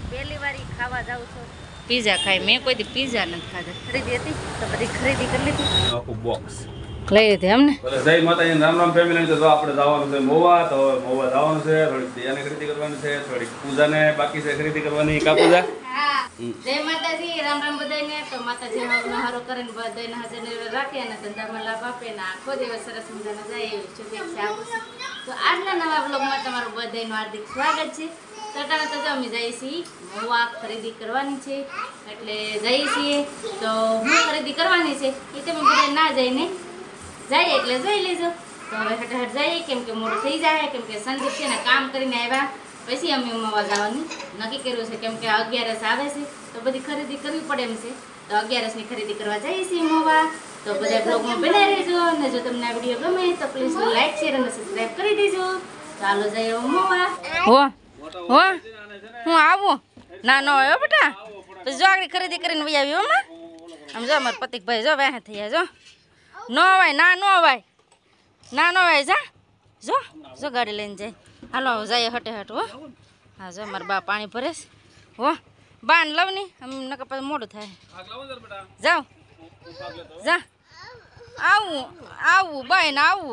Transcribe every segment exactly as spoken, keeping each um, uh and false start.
પહેલી વાર ખાવા જાઉં છું પીઝા ખાઈ મેં કોઈ દી પીઝા નથી ખાધા ખરીદી હતી તો બધી ખરીદી કરી લીધી આખું બોક્સ લઈ લીધી એમને જય માતાજી રામ રામ ફેમિલી તો આપણે જવાનું છે મોવા તો મોવા જવાનું છે થોડીક દિયાને ખરીદી કરવાની છે થોડીક પૂજાને બાકી છે ખરીદી કરવાની કા પૂજા જય માતાજી રામ રામ બધાને તો માતાજી હારો હારો કરીને બધાને હાજર રાખે અને ધંધામાં લાભ આપે ને આખો દિવસ સરસ મજાનો જાય એવી શુભેચ્છા આપું છું તો આજના નવા બ્લોગમાં તમારું બધાનું હાર્દિક સ્વાગત છે તટાણા તો અમે જઈએ છીએ મોવા ખરીદી કરવાની છે એટલે જઈએ છીએ તો હું ખરીદી કરવાની છે એ તમે બધા ના જઈને જાય એટલે જોઈ લેજો તો હવે હટાહટ જઈએ કેમ કે મોડું થઈ જાય કેમ કે સંદીપ છે ને કામ કરીને આવ્યા પછી અમે મોવા જવાનું નક્કી કર્યું છે કેમ કે અગિયારસ આવે છે તો બધી ખરીદી કરવી પડે એમ છે તો અગિયારસની ખરીદી કરવા જઈએ છીએ મોવા તો બધા બ્લોગમાં બનાવી રહેજો અને જો તમને આ વિડીયો ગમે તો પ્લીઝ લાઈક શેર અને સબસ્ક્રાઈબ કરી દેજો ચાલો જઈએ મોવા હો હો હું આવું ના નો આવ્યો બેટા પછી જો આગળ ખરીદી કરીને વહી આવ્યો માં આમ જો અમારા પતિકભાઈ જો વાહ થઈ જાય જો નો અવાય ના નો અવાય ના નો અવાય જા જો જો ગાડી લઈને જાય હાલો જઈએ હટે હટ હો હા જો મારા બા પાણી ભરે હો બાન લવ ની આમ નકર પછી મોડું થાય જાઓ જા આવું આવું બાય ને આવું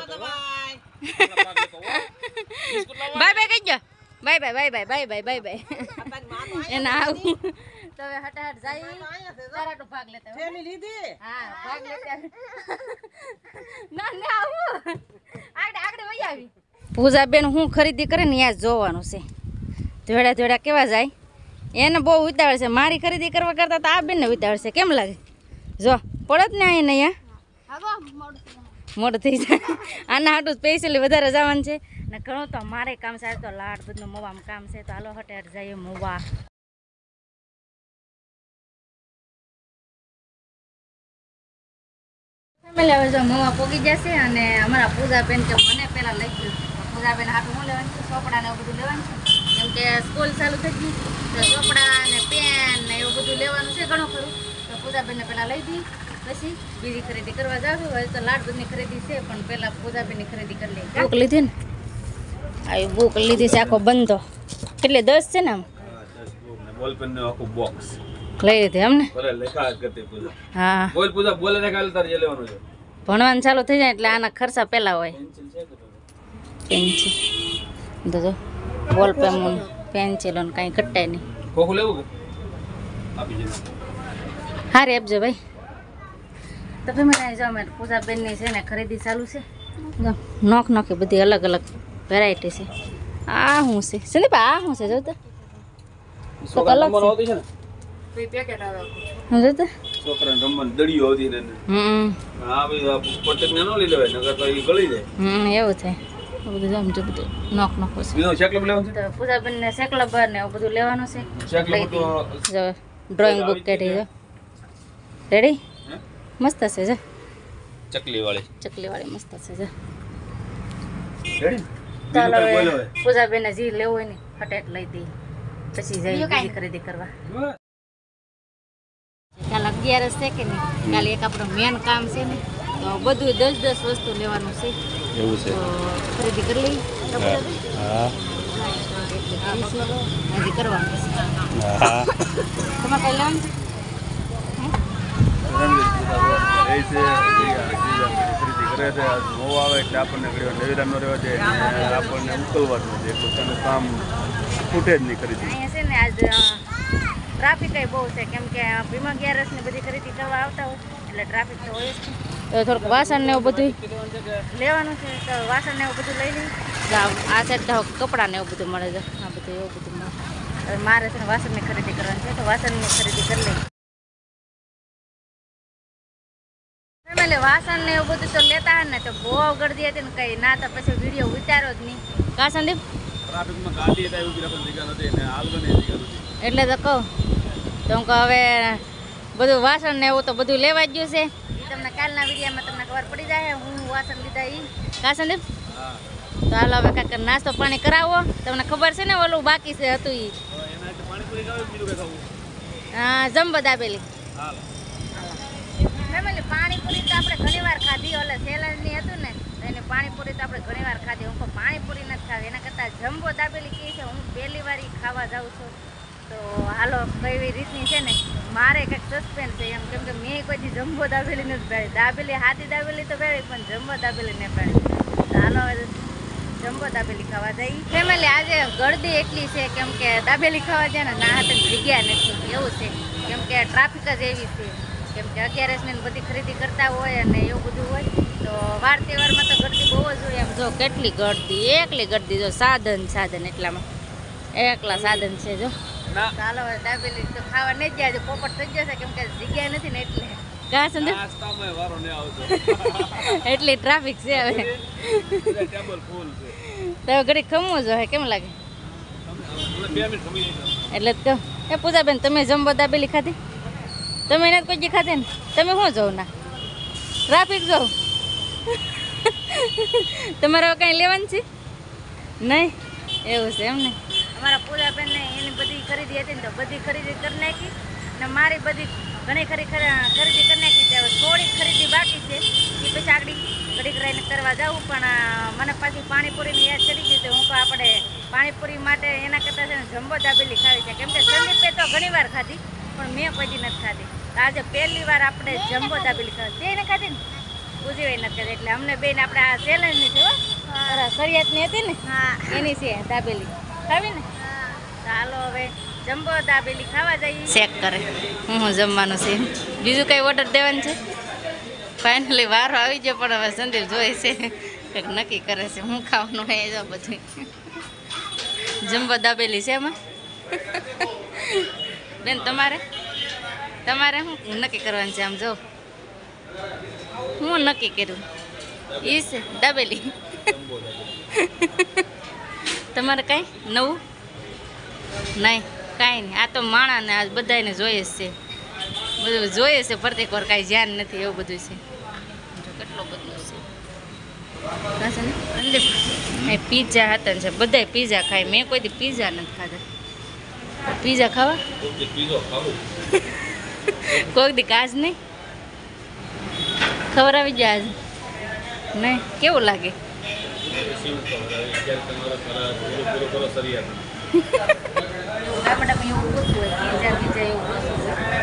બાય બાય કહી ગયો bye bye bye bye bye bye bye bye એના આવું તો હવે હટાહટ જાય તારા તો ભાગ લેતા થેલી લીધી હા ભાગ લેતા ના ના આવું આગળ આગળ વઈ આવી પૂજા બેન હું ખરીદી કરે ને ત્યાં જોવાનું છે ધોડા ધોડા કેવા જાય એને બહુ ઉતાવળ છે મારી ખરીદી કરવા કરતા તો આ બેન ને ઉતાવળ છે કેમ લાગે જો પડત ને અહીં અહીંયા મોડું થઈ જાય આના હાટું સ્પેશિયલી વધારે જવાનું છે ને ઘણું તો મારે કામ છે તો લાડ બધું મોવામાં કામ છે તો હાલો હટે હટ જઈએ મોવા ફેમિલી હવે જો મોવા પોગી જશે અને અમારા પૂજાબેન કે મને પહેલાં લઈ ગયું પૂજાબેન હાટું હું લેવાનું છે ચોપડા ને એવું બધું લેવાનું છે કેમ કે સ્કૂલ ચાલુ થઈ ગઈ તો ચોપડા ને પેન ને એવું બધું લેવાનું છે ઘણું ખરું તો પૂજાબેનને પહેલાં લઈ દી પછી બીજી ખરીદી કરવા જાવ હવે તો લાડ દૂધની ખરીદી છે પણ પહેલાં પૂજાબેનની ખરીદી કરી લઈ બુક લીધી ને આ બુક લીધી છે આખો બંધો કેટલે દસ છે ને આમ બોલપેન નું આખું બોક્સ લઈ લીધી એમ ને ભલે લેખા કરતી પૂજા હા બોલ પૂજા બોલે ને કાલે તારે જે લેવાનું છે ભણવાનું ચાલુ થઈ જાય એટલે આના ખર્ચા પહેલા હોય પેન્સિલ તો જો બોલ પેન પેન્સિલ ને કાંઈ ઘટાય નહીં ખોખું લેવું કે આપી જજો હારે આપજો ભાઈ તો ફેમિલી જો અમે પૂજાબેનની છે ને ખરીદી ચાલુ છે જો નોખ નોખી બધી અલગ અલગ વેરાયટી છે આ શું છે સંદીપ આ શું છે જો તો છોકરા રમવાનું આવતી છે ને હું જો તો છોકરાને રમવાનું દડીઓ આવતી ને હમ આ ભાઈ પટક ને ન લઈ લેવાય નકર તો એ ગળી જાય હમ એવું થાય બધું જમ જો બધું નોખ નોખો છે બીજો શેકલબ લેવાનું છે તો પૂજાબેનને શેકલબર ને એવું બધું લેવાનું છે શેકલબ તો જો ડ્રોઈંગ બુક કાઢી જો રેડી મસ્ત છે જો ચકલી વાળી ચકલી વાળી મસ્ત છે જો રેડી ચાલો હવે પૂજાબેનને જે લેવું હોય ને ફટેટ લઈ દઈ પછી જઈ બીજી ખરીદી કરવા કાલ અગિયારસ છે કે નહીં કાલે એક આપણું મેન કામ છે ને તો બધું દસ દસ વસ્તુ લેવાનું છે એવું છે તો ખરીદી કરી લઈ હા હજી કરવાનું છે હા તમારે કઈ લેવાનું છે ખરીદી કરે છે મોવ આવે એટલે આપણને ઘણી નવીરામનો રહેવા છે આપણને ઉકલવાનું છે પોતાનું કામ ખૂટે જ નહીં ખરીદી અહીંયા છે ને આજ ટ્રાફિક બહુ છે કેમ કે ભીમા અગિયારસની બધી ખરીદી કરવા આવતા હોય એટલે ટ્રાફિક તો હોય જ છે તો થોડુંક વાસણ ને એવું બધું લેવાનું છે તો વાસણ ને એવું બધું લઈ લઈ આ સાઈડ તો કપડાં ને એવું બધું મળે છે આ બધું એવું બધું મળે હવે મારે છે ને વાસણની ખરીદી કરવાની છે તો વાસણની ખરીદી કરી લઈ એટલે વાસણ ને એવું બધું તો લેતા ને તો બહુ ગળદી હતી ને કઈ ના તો પછી વિડીયો ઉતારો જ નહીં કા સંદીપ ટ્રાફિકમાં ગાડી થાય ઉભી રાખવાની જગ્યા નથી ને હાલવાની જગ્યા નથી એટલે તો કહું તો હું કહું હવે બધું વાસણ ને એવું તો બધું લેવા જ ગયું છે એ તમને કાલના વિડીયોમાં તમને ખબર પડી જાય હું વાસણ લીધા એ કા સંદીપ તો હાલો હવે કાંઈક નાસ્તો પાણી કરાવો તમને ખબર છે ને ઓલું બાકી છે હતું એ હા જમવા દાબેલી પાણીપુરી તો આપણે ઘણી વાર ખાધી ઓલે સેલરની હતું ને એને પાણીપુરી તો આપણે ઘણી વાર ખાધી હું પાણીપુરી નથી ખાવી એના કરતાં જમ્બો દાબેલી કહે છે હું પહેલી વાર ખાવા જાઉં છું તો હાલો કઈ રીતની છે ને મારે કંઈક સસ્પેન્સ છે એમ, કેમ કે મેં કોઈથી જમ્બો દાબેલી નથી ભેળી. દાબેલી હાથી દાબેલી તો ભેળી પણ જમ્બો દાબેલી નહીં ભેળી. તો હાલો હવે જમ્બો દાબેલી ખાવા જઈએ. ફેમિલી આજે ગળદી એટલી છે કેમ કે દાબેલી ખાવા જાય ને ના હાથે જગ્યા નથી એવું છે, કેમ કે ટ્રાફિક જ એવી છે. કેમ કે અગિયારસ ને બધી ખરીદી કરતા હોય અને એવું બધું હોય તો વાર તહેવારમાં તો ગળદી બહુ જ હોય. એમ જો કેટલી ગળદી, એકલી ગળદી જો સાધન સાધન એટલામાં એકલા સાધન છે જો. ચાલો હવે દાબેલી તો ખાવા નહીં જ જાય, પોપટ થઈ જશે કેમ કે જગ્યા નથી ને એટલે કા સંદે એટલી ટ્રાફિક છે હવે. તો ઘડી ખમવું જો કેમ લાગે એટલે જ કહું. એ પૂજાબેન તમે જમ્બો દાબેલી ખાધી? તમે એને કોઈ જી ખાધી ને તમે શું જોઉં ના ટ્રાફિક જોઉં તમારે કાંઈ લેવાનું છે નહીં એવું છે એમ ને. અમારા પૂજાબેન ને એની બધી ખરીદી હતી ને તો બધી ખરીદી કરી નાખી ને મારી બધી ઘણી ખરી ખરીદી કરી નાખી છે. હવે થોડીક ખરીદી બાકી છે એ પછી આગળ ઘડીક રહીને કરવા જાઉં, પણ મને પાછી પાણીપુરીની યાદ કરી ગઈ તો હું તો આપણે પાણીપુરી માટે એના કરતાં છે ને જમ્બો દાબેલી ખાવી છે. કેમ કે સંદીપે તો ઘણી વાર ખાધી પણ મેં કોઈ દી નથી ખાધી. આજે પહેલી વાર આપણે જમ્બો દાબેલી ખાવી તેને ખાધી ને પૂજી નથી ખાધી એટલે અમને બેન આપણે આ ચેલેન્જની છે શરિયાતની હતી ને એની છે દાબેલી ખાવી ને. ચાલો હવે જમ્બો દાબેલી ખાવા જઈએ. ચેક કરે હું હું જમવાનું છે બીજું કઈ ઓર્ડર દેવાનું છે. ફાઇનલી વારો આવી ગયો પણ હવે સંદીપ જોઈ છે કંઈક નક્કી કરે છે હું ખાવાનું હોય જો બધું. જમ્બો દાબેલી છે એમાં બેન તમારે તમારે શું નક્કી કરવાનું છે? આમ જો હું નક્કી કર્યું એ છે દાબેલી. તમારે કાંઈ નવું નહીં? કાંઈ નહીં, આ તો માણાને આજ બધાને જોઈએ જ છે, બધું જોઈએ છે પ્રત્યેક વાર કાંઈ ધ્યાન નથી એવું બધું છે. કેટલો બધું છે એ પીઝા હતા ને છે બધા પીઝા ખાય. મેં કોઈ દી પીઝા નથી ખાધા. પીઝા ખાવા કોઈક દી કાજ નહીં ખબર આવી જાય આજ નહીં કેવું લાગે? ગામડામાં એવું ઓછું હોય પીઝા પીઝા એવું ઓછું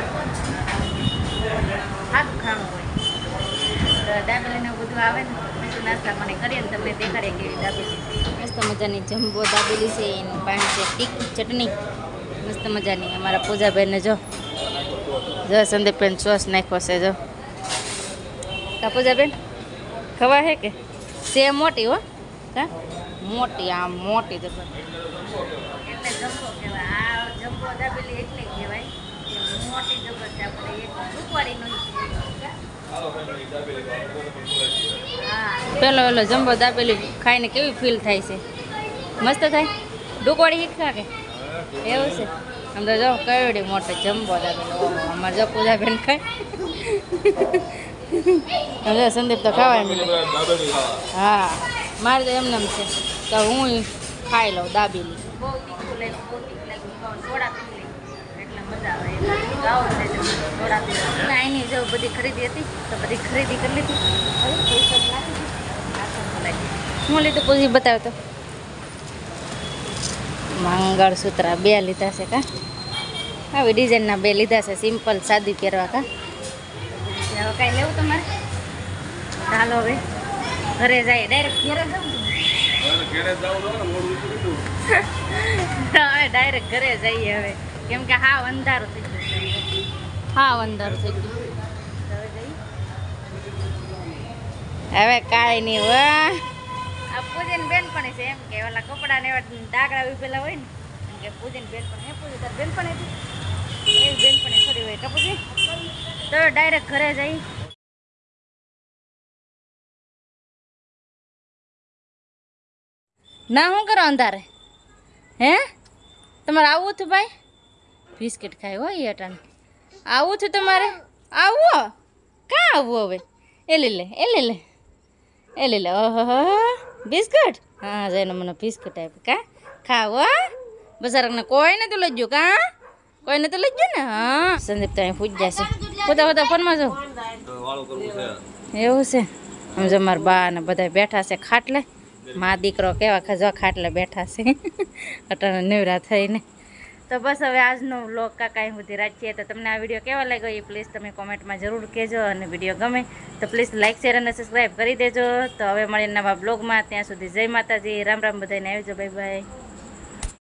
સાદું ખાવાનું હોય. દાબેલીને બધું આવે ને પછી નાસ્તા મને કરીએ ને તમને દેખાડે કેવી દાબેલી. મસ્ત મજાની જમ્બો દાબેલી છે એની પાસે છે તીખી ચટણી મસ્ત મજાની. અમારા પૂજાબેનને જો જો સંદીપબેન સોસ નાખ્યો છે જો. કા પૂજાબેન ખવા હે કે છે મોટી હો કા મોટી આમ મોટી જબર એટલે જમ્બો કહેવાય. આ જમ્બો દાબેલી એટલે કહેવાય મોટી જબર છે આપણે એક રૂપવાળી નહીં. પેલો પેલો જમ્બો દાબેલી ખાઈને કેવી ફીલ થાય છે? મસ્ત થાય. ડુકવાળી હીખા કે એવું છે? આમ તો જો કેવડી મોટી જમ્બો દાબેલી. ઓહો અમારે જો પૂજાબેન ખાય. હવે સંદીપ તો ખાવાય નહીં. હા મારે તો એમને એમ છે તો હું ખાઈ લઉં દાબેલી. બહુ તીખું લઈ બહુ તીખું લઈ સોડા પી લઈ એટલે મજા આવે. સોડા પી એની જો બધી ખરીદી હતી તો બધી ખરીદી કરી લીધી. હું લીધું પૂછી બતાવ તો મંગળસૂત્ર બે લીધા છે કા આવી ડિઝાઇનના બે લીધા છે સિમ્પલ સાદી પહેરવા કા. હવે કાંઈ લેવું તમારે? ચાલો હવે ઘરે જાય ડાયરેક્ટ ઘરે જાઉં હવે ડાયરેક્ટ ઘરે જઈએ હવે કેમ કે હા અંધારું થઈ ગયું. હા અંધારું થઈ ગયું હવે કાંઈ નહીં. વાહ આ પૂજન બેન પણ છે એમ કે ઓલા કપડા ને એવા ડાગડા ઉભેલા હોય ને એમ કે પૂજન બેન પણ હે પૂજન તાર બેન પણ હતી એવી બેન પણ થોડી હોય કપૂજી તો ડાયરેક્ટ ઘરે જઈ. ના શું કરો અંધારે હે તમારે આવું હતું ભાઈ? બિસ્કિટ ખાય હોય એ અટાણે આવું છું તમારે? આવો કાં આવવું હવે? એ લે લે એ લે લે એ લે લે ઓહો બિસ્કિટ. હા જઈને મને બિસ્કિટ આપી કા ખાવો બજારને કોઈ નથી લઈ ગયું કા કોઈ નથી લઈ ગયું ને. હા સંદીપ તો અહીં પૂજ જશે પોતા પોતા ફોનમાં જો એવું છે. આમ જો મારા બા ને બધા બેઠા છે ખાટલે. મા દીકરો કેવા ખજવા ખાટલે બેઠા છે અટાણે નેવરા થઈને. તો બસ હવે આજનો વ્લોગ કાંઈ અહીં સુધી રાખીએ. તો તમને આ વિડીયો કેવો લાગ્યો એ પ્લીઝ તમે કોમેન્ટમાં જરૂર કહેજો, અને વિડીયો ગમે તો પ્લીઝ લાઇક શેર અને સબસ્ક્રાઈબ કરી દેજો. તો હવે મળીએ નવા બ્લોગમાં, ત્યાં સુધી જય માતાજી, રામ રામ, બધાને આવજો, બાય બાય.